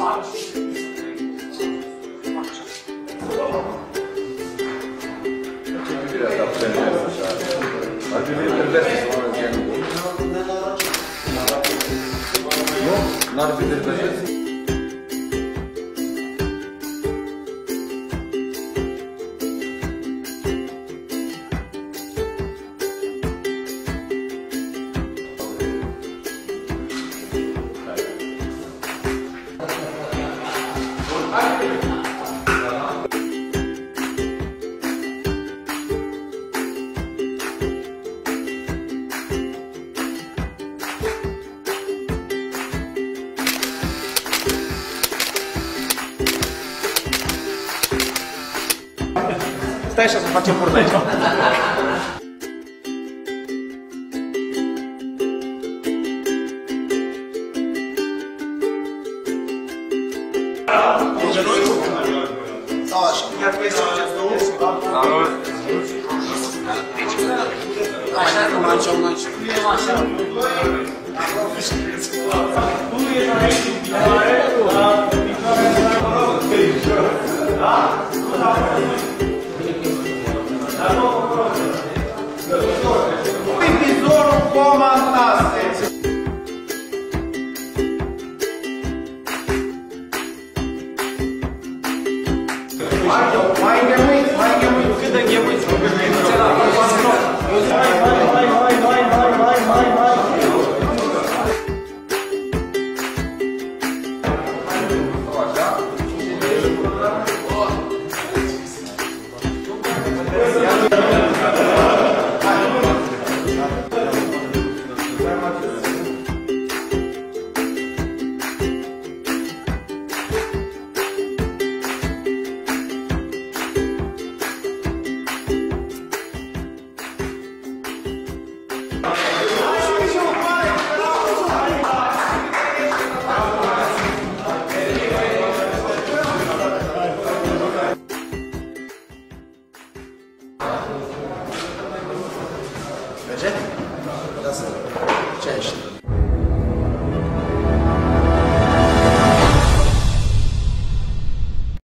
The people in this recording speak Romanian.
Ar trebui să trebuie să mă încheie. Nu? N-ar fi de vedeți? Stai așa să facem burtă aici. Sau așa. Așa cum facem noi. Vizorul comandaste. Mai înghemuiți. Cât de înghemuiți? Merge? Da să... Ce ai ieșit?